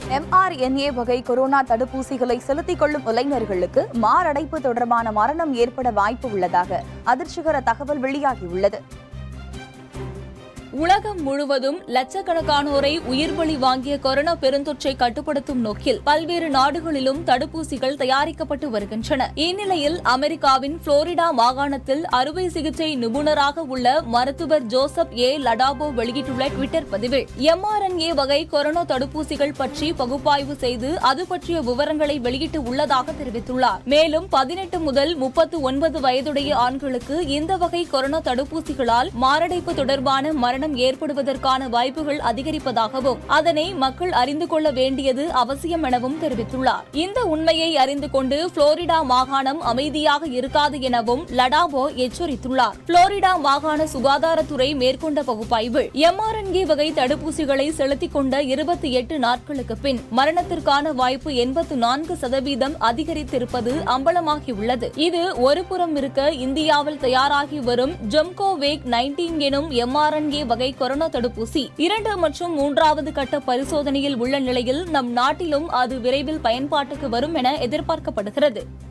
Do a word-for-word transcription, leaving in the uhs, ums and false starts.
MRNA வகை corona தடுப்பூசிகளை செலுத்திக் கொள்ளும் இளைஞர்களுக்கு மாரடைப்பு தொடர்பான மரணம் ஏற்பட வாய்ப்பு உள்ளதாக அதிர்ச்சிகர தகவல் வெளியாகியுள்ளது. உலகம் முழுவதும் லட்சக்கணக்கானோரை உயிர்பலி வாங்கிய கொரோனா பெருந்தொற்றை கட்டுப்படுத்தும் நோக்கில் பல்வேறு நாடுகளிலும் தடுப்பூசிகள் தயாரிக்கப்பட்டு வருகின்றன. இந்நிலையில் அமெரிக்காவின் புளோரிடா மாகாணத்தில் அறுவை சிகிச்சை நிபுணராக உள்ள மருத்துவர் ஜோசப் ஏ லடாபோ வெளியிட்டுள்ள டுவிட்டர் பதிவில் எம்ஆர்என்ஏ வகை கொரோனா தடுப்பூசிகள் பற்றி பகுப்பாய்வு செய்து அது பற்றிய விவரங்களை வெளியிட்டு உள்ளதாக தெரிவித்துள்ளார். மேலும் பதினெட்டு முதல் முப்பத்து ஒன்பது வயதுடைய ஆண்களுக்கு இந்த வகை கொரோனா தடுப்பூசிகளால் மாரடைப்பு தொடர்பான மரணம் ஏற்படுவதற்கான வாய்ப்புகள் அதிகரிப்பதாகவும் அதனை மக்கள் அறிந்து கொள்ள வேண்டியது அவசியம் எனவும் தெரிவித்துள்ளார். இந்த உண்மையை அறிந்து கொண்டு புளோரிடா மாகாணம் அமைதியாக இருக்காது எனவும் லடாபோ எச்சரித்துள்ளார். புளோரிடா மாகாண சுகாதாரத்துறை மேற்கொண்ட பகுப்பாய்வில் எம்ஆர்என்ஏ வகை தடுப்பூசிகளை செலுத்திக் கொண்ட இருபத்தி எட்டு நாட்களுக்கு பின் மரணத்திற்கான வாய்ப்பு எண்பத்து நான்கு சதவீதம் அதிகரித்திருப்பது அம்பலமாகியுள்ளது. இது ஒருபுறம் இருக்க இந்தியாவில் தயாராகி வரும் ஜெம்கோவேக் பதினொன்று எனும் எம்ஆர்என்ஏ வகை கொரோனா தடுப்பூசி இரண்டு மற்றும் மூன்றாவது கட்ட பரிசோதனையில் உள்ள நிலையில் நம் நாட்டிலும் அது விரைவில் பயன்பாட்டுக்கு வரும் என எதிர்பார்க்கப்படுகிறது.